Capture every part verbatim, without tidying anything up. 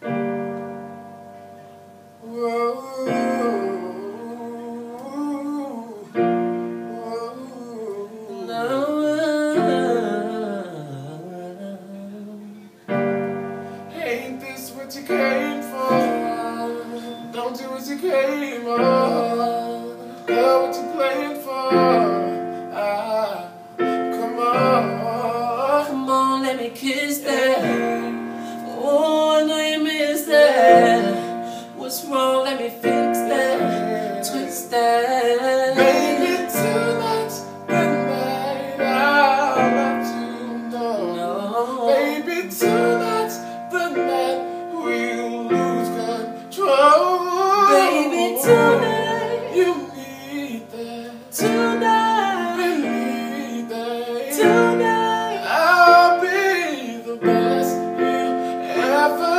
Ain't this what you came for? Don't do what you came for. Girl, what you playing for? Ah, come on. Come on, let me kiss that. Oh, I know you miss that. What's wrong? Let me fix that. Twist that. Baby, tonight's the night I'll let you know. No. Baby, tonight's the night we'll lose control. Baby, tonight. You need that. Tonight. Believe that. Tonight. I'll be the best you ever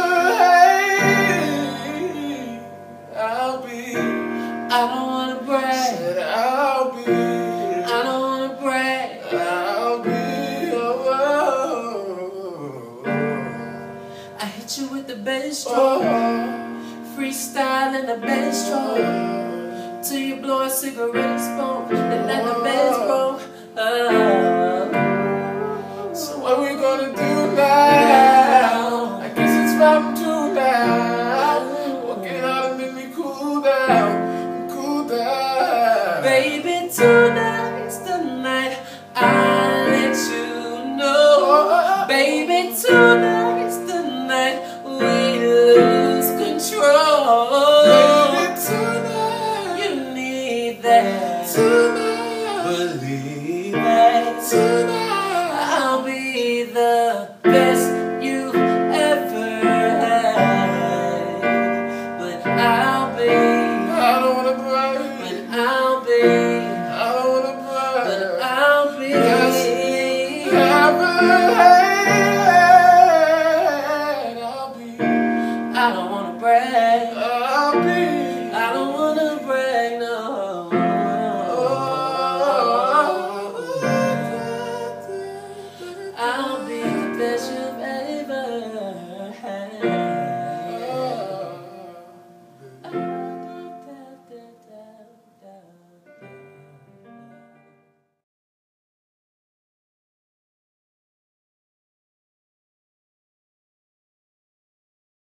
had. I'll be. I don't wanna brag. Said I'll be. I don't wanna brag. I'll be. Oh, oh, I hit you with the bass oh, drum. oh. Freestyle in the bass drum. Till you blow a cigarette smoke. And let the bass roll. Oh. So what we gonna do now? I guess it's round two now. Work it out and make me cool down, cool down. Baby, tonight's the night I'll let you know. Baby, tonight's the night we lose control. Baby, tonight, You need that. tonight, Believe that. tonight. I'll be the best.